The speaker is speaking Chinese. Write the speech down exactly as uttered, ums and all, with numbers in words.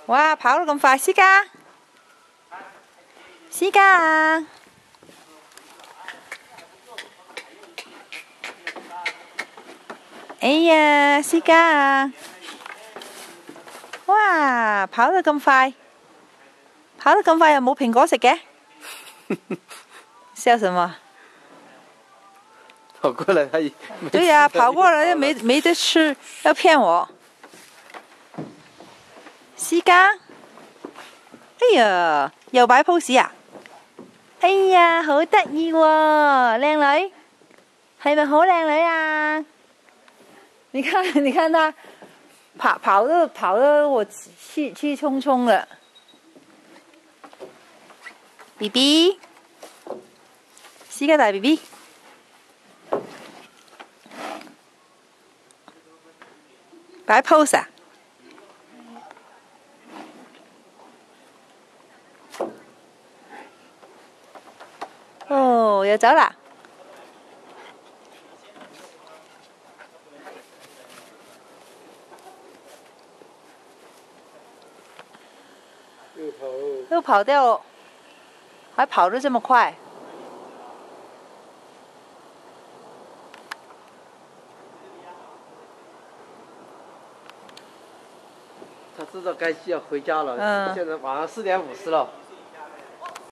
哇，跑得咁快，思嘉，思嘉啊！哎呀，思嘉啊！哇，跑得咁快，跑得咁快又冇蘋果食嘅，笑什麼？ 跑過來他也對呀、啊，跑過來又沒沒得吃，要騙我。思嘉，哎呀，又擺 pose 啊！哎呀，好得意喎，靚女，係咪好靚女啊？你看，你看她跑跑得跑得我氣氣冲冲了。B B， 思嘉大 B B， 擺 pose 啊！哦，又走啦！ 又跑又跑掉，还跑得这么快。 他知道该要回家了。 嗯。 现在晚上四点五十了。